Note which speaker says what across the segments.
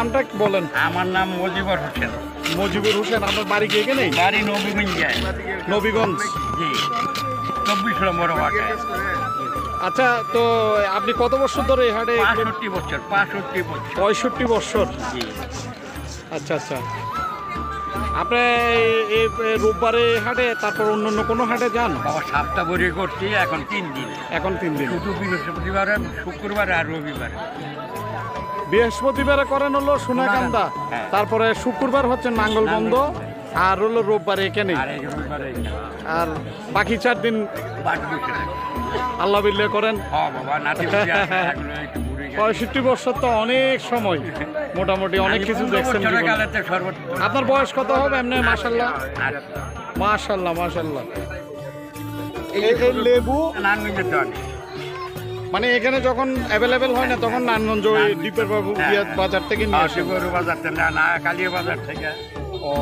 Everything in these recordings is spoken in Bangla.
Speaker 1: নামটা বলেন।
Speaker 2: আমার নাম মজিবুর হোসেন।
Speaker 1: মজিবুর হোসেন, আপনার বাড়ি কি এখানে?
Speaker 2: বাড়ি নবীগঞ্জ।
Speaker 1: নবীগঞ্জ,
Speaker 2: জি, 24 নম্বর ওয়ার্ডে।
Speaker 1: আচ্ছা, তো আপনি কত বছর ধরে এই হাটে?
Speaker 2: 65 বছর।
Speaker 1: 65 বছর।
Speaker 2: জি।
Speaker 1: আচ্ছা আচ্ছা, আপনি এই রোববারে হাটে, তারপর অন্য কোনো হাটে যান?
Speaker 2: বাবা সপ্তাহ ভরে করছি, এখন 3 দিন।
Speaker 1: এখন 3 দিন,
Speaker 2: শুধু বৃহস্পতিবারে, শুক্রবারে আর রবিবারে।
Speaker 1: বৃহস্পতিবারে করেন হলো সোনাকান্দা,
Speaker 2: হ্যাঁ।
Speaker 1: তারপরে শুক্রবার হচ্ছে নাঙ্গলবন্ধ, আর হলো রোববারে এখানে,
Speaker 2: আর এই রবিবারে
Speaker 1: আর বাকি 4 দিন
Speaker 2: বাদ বসে থাকি।
Speaker 1: আল্লাহ বিল্লাহ করেন।
Speaker 2: হ্যাঁ বাবা, নাতি বুঝি আছে, এগুলো একটু ঘুরে গেছে।
Speaker 1: 65 বছর তো অনেক সময়, মোটামুটি অনেক কিছু দেখছেন জীবনে।
Speaker 2: কালেতে সর্বোচ্চ।
Speaker 1: আপনার বয়স কত হবে এমনি? মাশাল্লাহ
Speaker 2: আর
Speaker 1: মাশাল্লাহ মাশাল্লাহ। এই লেবু
Speaker 2: নারায়ণগঞ্জের দোকান।
Speaker 1: মানে এখানে যখন অ্যাভেলেবেল হয় না, তখন নারায়ণগঞ্জ ওই দ্বীপের বাজার থেকে নিয়ে আসে।
Speaker 2: গরু বাজার থেকে না, কালিয়া বাজার থেকে।
Speaker 1: ও,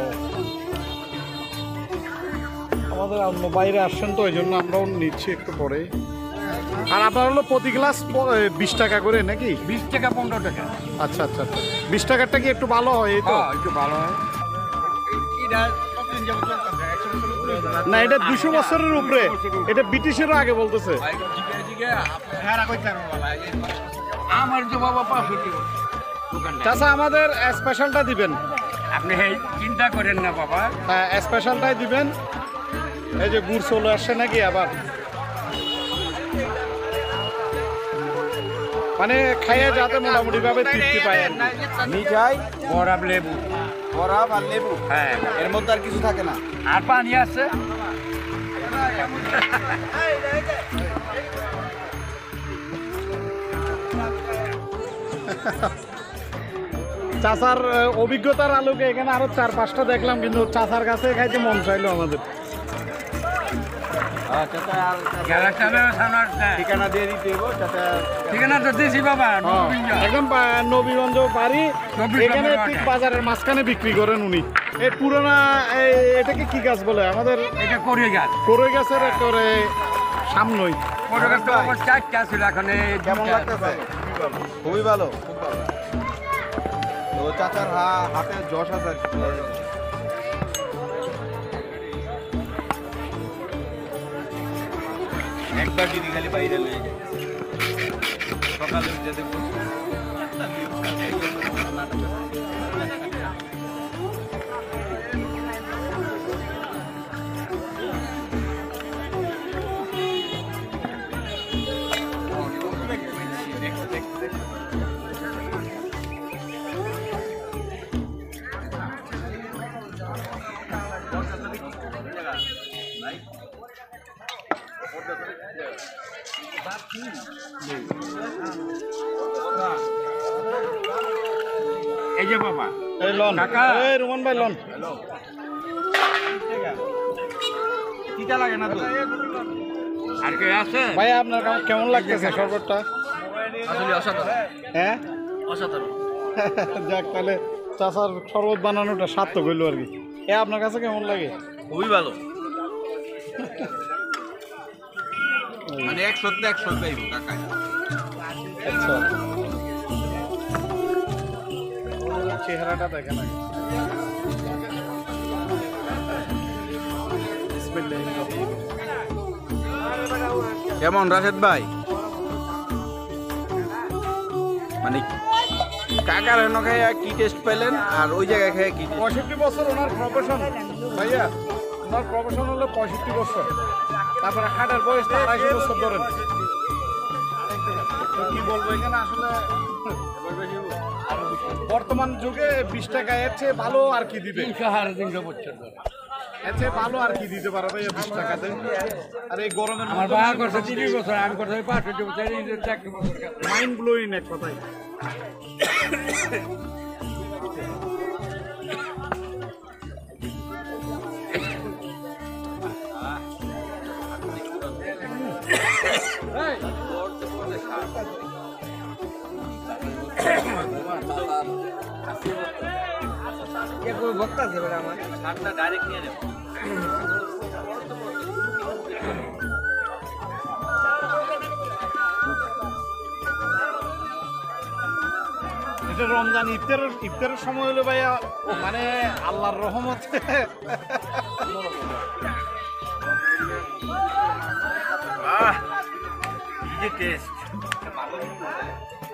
Speaker 1: আমাদের অন্য বাইরে আসছেন তো, এই জন্য আমরাও নিচ্ছি একটু পরে। আর আপনার হলো প্রতি গ্লাস 20 টাকা করে নাকি?
Speaker 2: 20 টাকা 15 টাকা।
Speaker 1: আচ্ছা আচ্ছা আচ্ছা, 20 টাকারটা কি একটু ভালো হয়? এই তো
Speaker 2: একটু ভালো হয়।
Speaker 1: না, এটা 200 বছরের উপরে, এটা ব্রিটিশেরও আগে বলতেছে।
Speaker 2: আমার তো বাবা 65 বছর।
Speaker 1: চাচা, আমাদের স্পেশালটা দিবেন।
Speaker 2: আপনি চিন্তা করেন না বাবা,
Speaker 1: হ্যাঁ, স্পেশালটাই দিবেন। এই যে গুড় চলে আসছে নাকি আবার, মানে খাইয়ে যাতে মোটামুটি ভাবে তৃপ্তি পায়।
Speaker 3: মিঠাই,
Speaker 2: বরাব লেবু।
Speaker 3: বরফ আর লেবু,
Speaker 2: হ্যাঁ,
Speaker 3: এর মধ্যে আর কিছু থাকে না।
Speaker 2: আর পানি আছে।
Speaker 1: চাচার অভিজ্ঞতার আলোকে এখানে আরো 4-5টা দেখলাম, কিন্তু চাচার কাছে খাইতে মন চাইলো আমাদের।
Speaker 3: ঠিকানা দিয়ে দিতে হইব, চাচা।
Speaker 2: ঠিকানা তো দিয়েছি বাবা,
Speaker 1: একদম নবীগঞ্জ বাড়ি, এখানে ঠিক বাজারের মাঝখানে বিক্রি করেন উনি। এই পুরোনা এটাকে কি গাছ বলে আমাদের?
Speaker 2: এটা করে গাছ।
Speaker 1: করই গাছের করে সামনেই।
Speaker 2: করে গাছ তো আমার 4টা ছিল, এখন
Speaker 3: কেমন লাগতেছে? খুবই ভালো, খুব ভালো। তো চাচার হাতে যশ আছে আর কি। একবার যদি খালি বাইরে লয়ে যায়, সকালে উঠে দেখবো।
Speaker 2: এই যে বাবা,
Speaker 1: এই লন
Speaker 2: কাকা।
Speaker 1: এই রুমান ভাই লন।
Speaker 3: তিতা লাগে না তো?
Speaker 2: আর কে আছে
Speaker 1: ভাই আপনার কেমন লাগতেছে শরবতটা?
Speaker 3: আসলে অসাধারণ,
Speaker 1: হ্যাঁ
Speaker 3: অসাধারণ।
Speaker 1: যাক, তাহলে চাচার শরবত বানানোটা সার্থক হইলো আর কি। আপনার কাছে কেমন লাগে?
Speaker 3: খুবই ভালো, মানে 100তে 100 পাইব কাকা।
Speaker 1: আচ্ছা, চেহারাটা দেখে না।
Speaker 3: কেমন রাশেদ ভাই? মানে কাকার হেন খাইয়া কি টেস্ট পেলেন, আর ওই জায়গায় খাইয়া কি?
Speaker 1: 65 বছর ওনার প্রফেশন ভাইয়া, ওনার প্রফেশন হলো 65 বছর। তারপরে হাটের বয়স 28 বছর ধরেন। কি বলবো এখানে আসলে, বর্তমান যুগে 20 টাকা এর চেয়ে ভালো আর কি দিবে?
Speaker 2: 300-350 বছর ধরে।
Speaker 1: এর চেয়ে ভালো আর কি দিতে পারবে 20 টাকাতে? আর এই গরমের
Speaker 2: আমার বাবা করছে 30 বছর, আমি করতে 65 বছর, এই যে 4 বছর।
Speaker 1: মাইন্ড ব্লোয়িং এক কথাই।
Speaker 3: ভক্ত আছে আমার শার্টটা ডাইরেক্ট নিয়ে নেব।
Speaker 1: এটা রমজান ইফতারের সময় হলো ভাইয়া মানে আল্লাহর রহমত।
Speaker 2: কি যে টেস্ট।